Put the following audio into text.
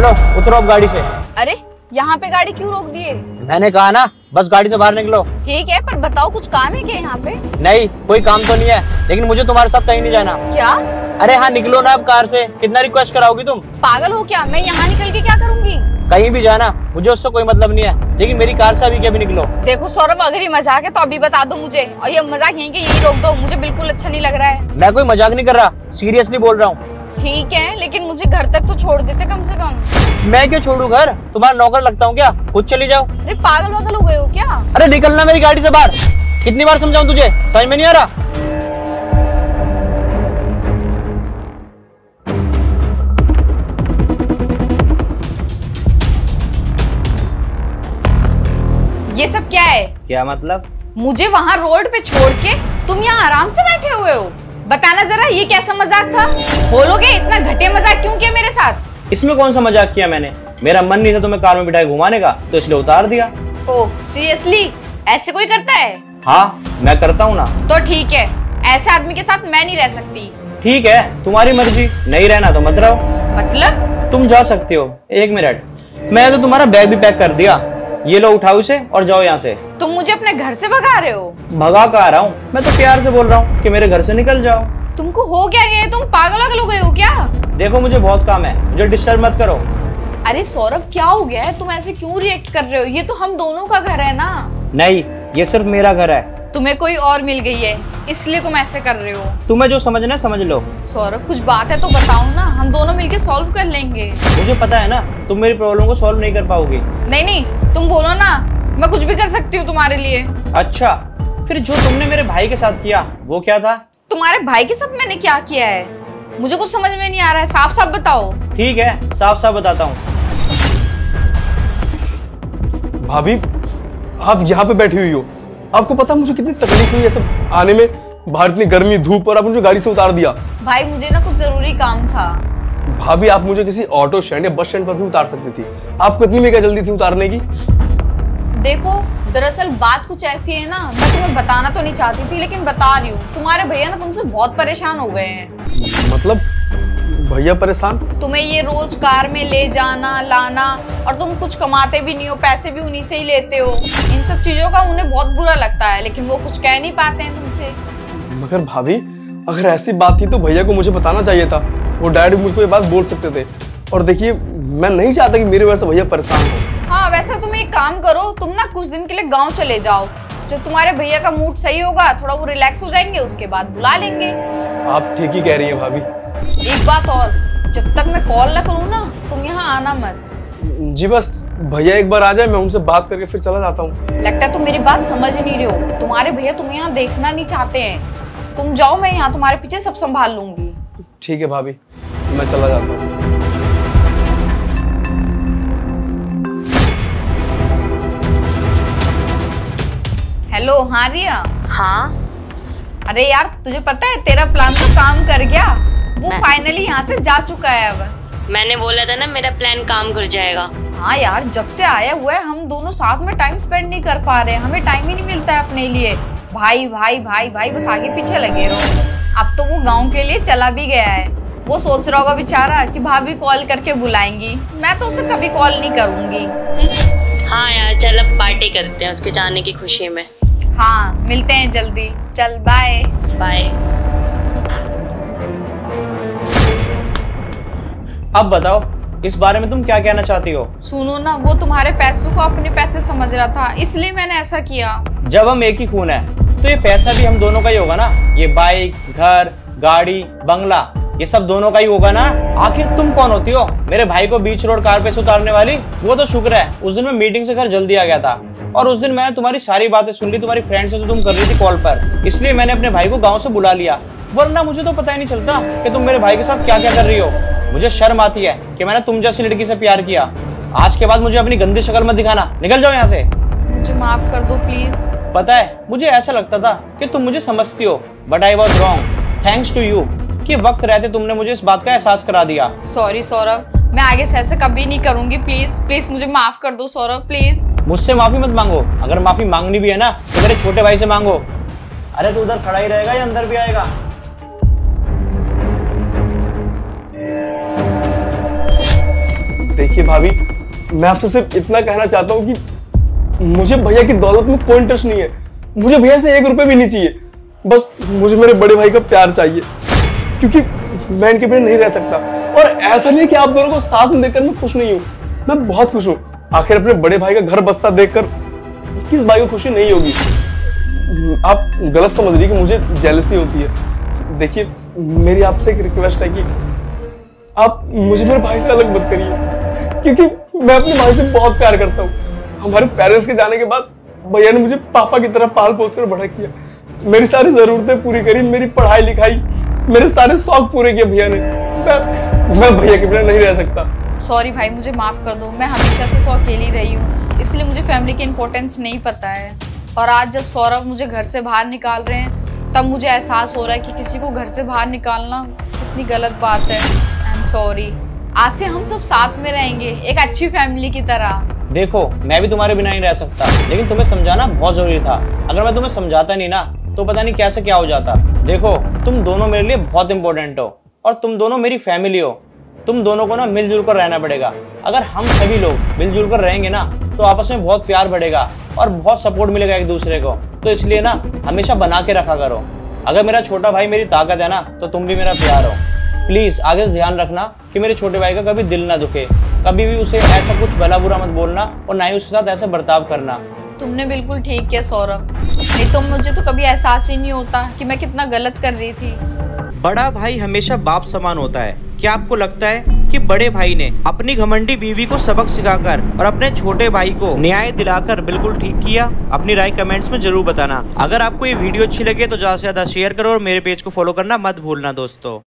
चलो उतरो अब गाड़ी से। अरे यहाँ पे गाड़ी क्यों रोक दिए? मैंने कहा ना बस गाड़ी से बाहर निकलो। ठीक है, पर बताओ कुछ काम है क्या यहाँ पे? नहीं कोई काम तो नहीं है, लेकिन मुझे तुम्हारे साथ कहीं नहीं जाना। क्या? अरे हाँ निकलो ना अब कार से, कितना रिक्वेस्ट कराओगी तुम? पागल हो क्या? मैं यहाँ निकल के क्या करूँगी? कहीं भी जाना, मुझे उससे कोई मतलब नहीं है, लेकिन मेरी कार से अभी के अभी निकलो। देखो सौरभ, अगर ये मजाक है तो अभी बता दो मुझे, और ये मजाक यहीं के यहीं रोक दो, मुझे बिल्कुल अच्छा नहीं लग रहा है। मैं कोई मजाक नहीं कर रहा, सीरियसली बोल रहा हूँ। ठीक है, लेकिन मुझे घर तक तो छोड़ देते कम से कम। मैं क्यों छोड़ू घर? तुम्हारा नौकर लगता हूँ क्या? खुद चली जाओ। अरे पागल वागल हो गए हो क्या? अरे निकलना मेरी गाड़ी से बाहर। कितनी बार समझाऊं तुझे, समझ में नहीं आ रहा? ये सब क्या है? क्या मतलब? मुझे वहाँ रोड पे छोड़ के तुम यहाँ आराम से बैठे हुए हो। बताना जरा, ये कैसा मजाक था? बोलोगे इतना घटिया मजाक क्यों किया मेरे साथ? इसमें कौन सा मजाक किया मैंने? मेरा मन नहीं था तुम्हें कार में बिठाए घुमाने का, तो इसलिए उतार दिया। ओह सीरियसली, ऐसे कोई करता है? हाँ मैं करता हूँ ना। तो ठीक है, ऐसे आदमी के साथ मैं नहीं रह सकती। ठीक है तुम्हारी मर्जी, नहीं रहना तो मत रहो। मतलब? तुम जा सकती हो। एक मिनट, मैं तो तुम्हारा बैग भी पैक कर दिया, ये लो उठाओ इसे और जाओ यहाँ से। तुम मुझे अपने घर से भगा रहे हो? भगा कर आ रहा हूँ, मैं तो प्यार से बोल रहा हूँ कि मेरे घर से निकल जाओ। तुमको हो क्या गया? तुम पागल वागल हो गए हो क्या? देखो मुझे बहुत काम है, मुझे डिस्टर्ब मत करो। अरे सौरभ, क्या हो गया है? तुम ऐसे क्यों रिएक्ट कर रहे हो? ये तो हम दोनों का घर है ना। नहीं, ये सिर्फ मेरा घर है। तुम्हें कोई और मिल गई है, इसलिए तुम ऐसे कर रहे हो। तुम्हें जो समझना है समझ लो। सौरभ कुछ बात है तो बताओ ना, हम दोनों मिलके सॉल्व कर लेंगे। मुझे पता है ना तुम मेरी प्रॉब्लम को सॉल्व नहीं कर पाओगी। नहीं नहीं, तुम बोलो ना, मैं कुछ भी कर सकती हूँ तुम्हारे लिए। अच्छा, फिर जो तुमने मेरे भाई के साथ किया वो क्या था? तुम्हारे भाई के साथ मैंने क्या किया है? मुझे कुछ समझ में नहीं आ रहा है, साफ साफ बताओ। ठीक है, साफ साफ बताता हूँ। भाभी, आप यहाँ पे बैठी हुई हो, आपको पता मुझे कितनी तकलीफ हुई है सब आने में, बाहर इतनी गर्मी धूप, और आप मुझे गाड़ी से उतार दिया। भाई मुझे ना कुछ जरूरी काम था। भाभी आप मुझे किसी ऑटो स्टैंड या बस स्टैंड पर भी उतार सकती थी, आपको इतनी भी क्या जल्दी थी उतारने की? देखो दरअसल बात कुछ ऐसी है ना, मैं तुम्हें बताना तो नहीं चाहती थी लेकिन बता रही हूँ। तुम्हारे भैया ना तुमसे बहुत परेशान हो गए हैं। मतलब भैया परेशान? तुम्हें ये रोज कार में ले जाना लाना, और तुम कुछ कमाते भी नहीं हो, पैसे भी उन्हीं से ही लेते हो। इन सब चीजों का उन्हें बहुत बुरा लगता है, लेकिन वो कुछ कह नहीं पाते हैं तुमसे। मगर भाभी, अगर ऐसी बात थी तो भैया को मुझे बताना चाहिए था, वो डायरेक्ट मुझको ये बात बोल सकते थे। और देखिए, मैं नहीं चाहता कि मेरे वजह से भैया परेशान हो। हाँ वैसे तुम एक काम करो, तुम ना कुछ दिन के लिए गाँव चले जाओ। जब तुम्हारे भैया का मूड सही होगा, थोड़ा वो रिलैक्स हो जाएंगे, उसके बाद बुला लेंगे। आप ठीक ही कह रही है भाभी। एक बात और, जब तक मैं कॉल ना करूँ ना, तुम यहाँ आना मत। जी बस भैया एक बार आ जाए, मैं उनसे बात करके फिर चला जाता हूँ। लगता है तुम मेरी बात समझ नहीं रहे हो। तुम्हारे भैया तुम्हें यहाँ देखना नहीं चाहते हैं। तुम जाओ, मैं यहाँ तुम्हारे पीछे सब संभाल लूंगी। ठीक है भाभी, मैं चला जाता हूँ। हेलो, हाँ रिया। हाँ अरे यार तुझे पता है, तेरा प्लान तो काम कर गया। वो फाइनली यहाँ से जा चुका है। अब मैंने बोला था ना मेरा प्लान काम कर जाएगा। हाँ यार, जब से आया हुआ है हम दोनों साथ में टाइम स्पेंड नहीं कर पा रहे हैं। हमें टाइम ही नहीं मिलता है अपने लिए। भाई भाई भाई भाई बस आगे पीछे लगे रहो। अब तो वो गाँव के लिए चला भी गया है। वो सोच रहा होगा बेचारा कि भाभी कॉल करके बुलाएंगी। मैं तो उसे कभी कॉल नहीं करूंगी। हाँ यार, चल अब पार्टी करते हैं उसके जाने की खुशी में। हाँ मिलते हैं जल्दी। चल बाय बाय। अब बताओ इस बारे में तुम क्या कहना चाहती हो? सुनो ना, वो तुम्हारे पैसों को अपने पैसे समझ रहा था, इसलिए मैंने ऐसा किया। जब हम एक ही खून है तो ये पैसा भी हम दोनों का ही होगा ना। ये बाइक, घर, गाड़ी, बंगला, ये सब दोनों का ही होगा ना। आखिर तुम कौन होती हो मेरे भाई को बीच रोड कार पे से उतारने वाली? वो तो शुक्र है उस दिन मैं मीटिंग से घर जल्दी आ गया था, और उस दिन मैं तुम्हारी सारी बातें सुन ली तुम्हारी फ्रेंड से जो तुम कर रही थी कॉल पर, इसलिए मैंने अपने भाई को गाँव से बुला लिया। वरना मुझे तो पता ही नहीं चलता कि तुम मेरे भाई के साथ क्या क्या कर रही हो। मुझे शर्म आती है कि मैंने तुम जैसी लड़की से प्यार किया। आज के बाद मुझे अपनी गंदी शक्ल मत दिखाना, निकल जाओ यहाँ से। मुझे माफ कर दो प्लीज। पता है मुझे ऐसा लगता था कि तुम मुझे समझती हो, but I was wrong. Thanks to you कि वक्त रहते तुमने मुझे इस बात का एहसास करा दिया। सॉरी सौरभ, मैं आगे से ऐसे कभी नहीं करूंगी। प्लीज प्लीज मुझे माफ कर दो सौरभ, प्लीज। मुझसे माफी मत मांगो, अगर माफी मांगनी भी है ना तो मेरे छोटे भाई से मांगो। अरे तू उधर खड़ा ही रहेगा या अंदर भी आएगा? देखिए देखिए भाभी, मैं आपसे सिर्फ इतना कहना चाहता हूँ कि मुझे भैया की दौलत में कोई इंटरेस्ट नहीं है। मुझे भैया से 1 रुपए भी नहीं चाहिए। बस मुझे मेरे बड़े भाई का प्यार चाहिए, क्योंकि मैं इनके बिना नहीं रह सकता। और ऐसा नहीं कि आप दोनों को साथ में देखकर मैं खुश नहीं हूँ, मैं बहुत खुश हूँ। आखिर अपने बड़े भाई का घर बसता देखकर किस भाई को खुशी नहीं होगी। आप गलत समझ रही कि मुझे जेलसी होती है। देखिए, मेरी आपसे एक रिक्वेस्ट है कि आप मुझे मेरे भाई से अलग मत करिए, क्योंकि मैं अपने भाई से बहुत प्यार करता हूँ। हमारे पेरेंट्स के जाने के बाद भैया ने मुझे पापा की तरह पाल पोस कर बड़ा किया, मेरी सारी जरूरतें पूरी करी, मेरी पढ़ाई लिखाई, मेरे सारे शौक पूरे किए भैया ने। मैं भैया के बिना नहीं रह सकता। सॉरी भाई, मुझे माफ कर दो। मैं हमेशा से तो अकेली रही हूँ, इसलिए मुझे फैमिली की इम्पोर्टेंस नहीं पता है। और आज जब सौरभ मुझे घर से बाहर निकाल रहे हैं, तब मुझे एहसास हो रहा है कि किसी को घर से बाहर निकालना कितनी गलत बात है। I am sorry. आज से हम सब साथ में रहेंगे, एक अच्छी फैमिली की तरह। देखो, मैं भी तुम्हारे बिना नहीं रह सकता, लेकिन तुम्हें समझाना बहुत जरूरी था। अगर मैं तुम्हें समझाता नहीं ना, तो पता नहीं कैसे क्या हो जाता। देखो, तुम दोनों मेरे लिए बहुत इंपॉर्टेंट हो और तुम दोनों मेरी फैमिली हो। तुम दोनों को ना मिलजुल कर रहना पड़ेगा। अगर हम सभी लोग मिलजुल कर रहेंगे ना, तो आपस में बहुत प्यार बढ़ेगा और बहुत सपोर्ट मिलेगा एक दूसरे को। तो इसलिए ना हमेशा बना के रखा करो। अगर मेरा छोटा भाई मेरी ताकत है ना, तो तुम भी मेरा प्यार हो। प्लीज आगे से ध्यान रखना कि मेरे छोटे भाई का कभी दिल ना दुखे, कभी भी उसे ऐसा कुछ भला बुरा मत बोलना और ना ही उसके साथ ऐसा बर्ताव करना। तुमने बिल्कुल ठीक किया सौरभ, नहीं तो मुझे तो कभी एहसास ही नहीं होता कि मैं कितना गलत कर रही थी। बड़ा भाई हमेशा बाप समान होता है। क्या आपको लगता है कि बड़े भाई ने अपनी घमंडी बीवी को सबक सिखाकर और अपने छोटे भाई को न्याय दिलाकर बिल्कुल ठीक किया? अपनी राय कमेंट्स में जरूर बताना। अगर आपको ये वीडियो अच्छी लगे तो ज्यादा से ज्यादा शेयर करो और मेरे पेज को फॉलो करना मत भूलना दोस्तों।